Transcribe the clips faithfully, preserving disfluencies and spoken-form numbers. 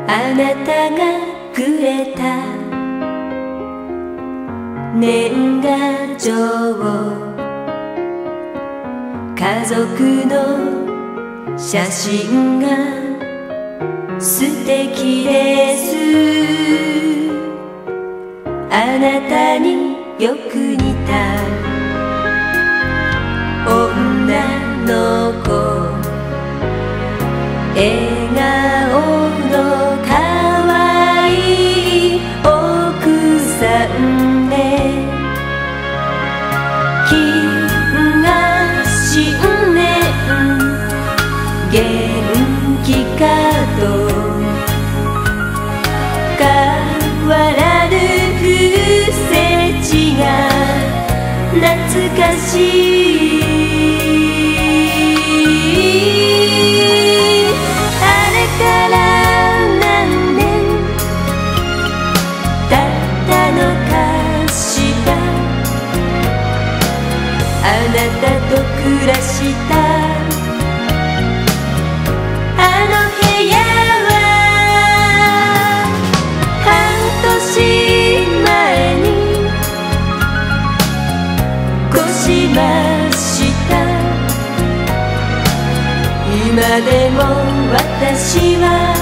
あなたがくれた年賀状、家族の写真が素敵です。あなたによく似た女の子、笑顔のかわいい奥さんね。金が新年元気かと変わらぬ不正地が懐かしい。あれから何年経ったのかしら。あなたと暮らしたあの部屋は半年前に越しました。今でも私は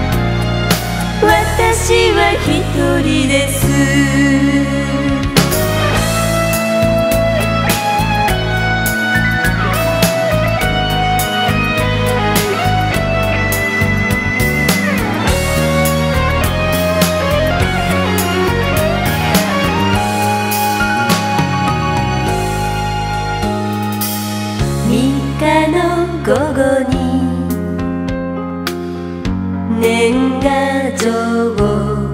私は一人です。午後に年賀状を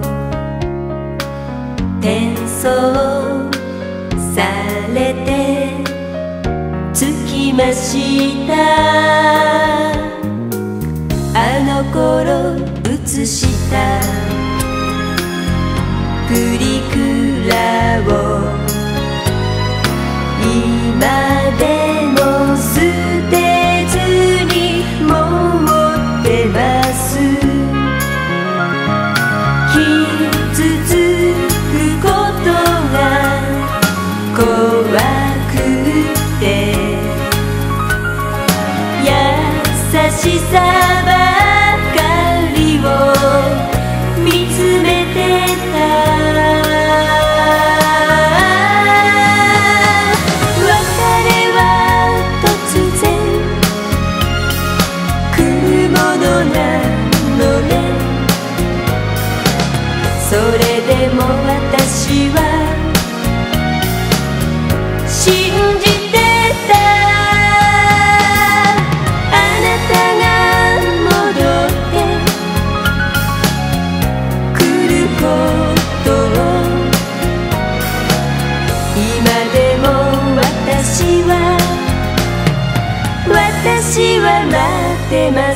転送されて着きました。あの頃写したプリクラを今でも捨てずに持ってます。傷つくことが怖くて優しさばかりを見つめてた。それでも私は信じてた。あなたが戻ってくることを今でも私は私は待ってます。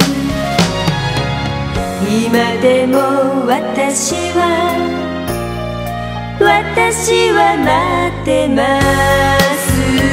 今でも私は私は待ってます。